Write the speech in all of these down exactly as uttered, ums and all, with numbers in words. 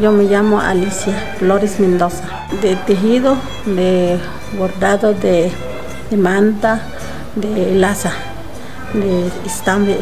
Yo me llamo Alicia Flores Mendoza. De tejido, de bordado, de, de manta, de laza, de estambre.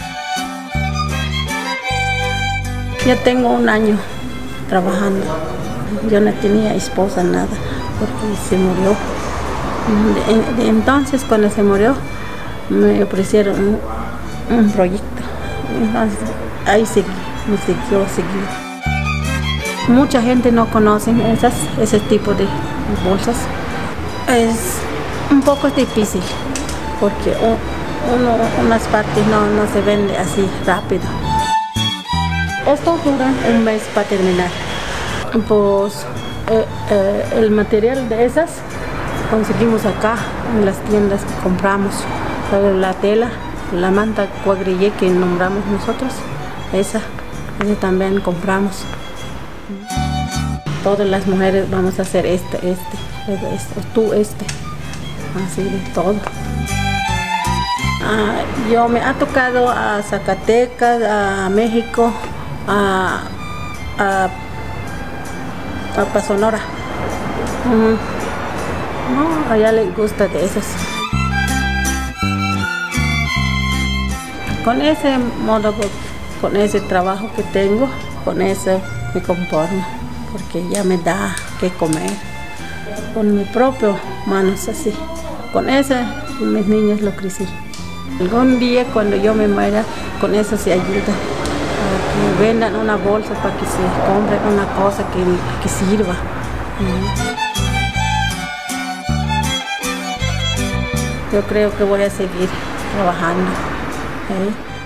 Ya tengo un año trabajando. Yo no tenía esposa, nada, porque se murió. De, de entonces, cuando se murió, me ofrecieron un, un proyecto. Entonces, ahí seguí, me siguió seguir. Mucha gente no conoce esas, ese tipo de bolsas. Es un poco difícil, porque uno, unas partes no, no se vende así rápido. Esto dura un mes para terminar. Pues eh, eh, el material de esas conseguimos acá en las tiendas que compramos. La tela, la manta cuadrillé que nombramos nosotros, esa, esa también compramos. Todas las mujeres vamos a hacer este, este, este tú este, así de todo. Ah, yo me ha tocado a Zacatecas, a México, a, a, a Sonora. Uh-huh. No, a ella le gusta de esas. Con ese modo, con ese trabajo que tengo, con eso me conformo, porque ya me da que comer. Con mis propias manos así. Con eso mis niños lo crecí. Algún día cuando yo me muera, con eso se ayuda. Para que vendan una bolsa, para que se compren una cosa que, que sirva. Yo creo que voy a seguir trabajando. ¿Eh?